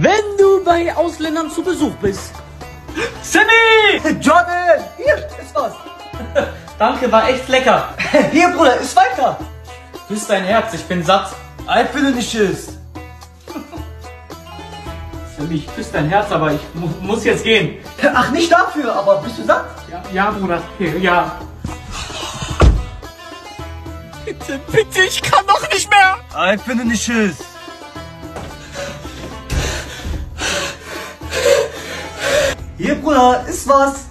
Wenn du bei Ausländern zu Besuch bist. Sammy! Jordan, hier, ist was. Danke, war echt lecker. Hier, Bruder, ist weiter. Küss dein Herz, ich bin satt. Ich bin nicht tschüss. Sammy, ich küsse dein Herz, aber ich muss jetzt gehen. Ach, nicht dafür, aber bist du satt? Ja, Bruder, ja. Bitte, ich kann doch nicht mehr. Ich bin nicht tschüss. Hier, Bruder, ist was.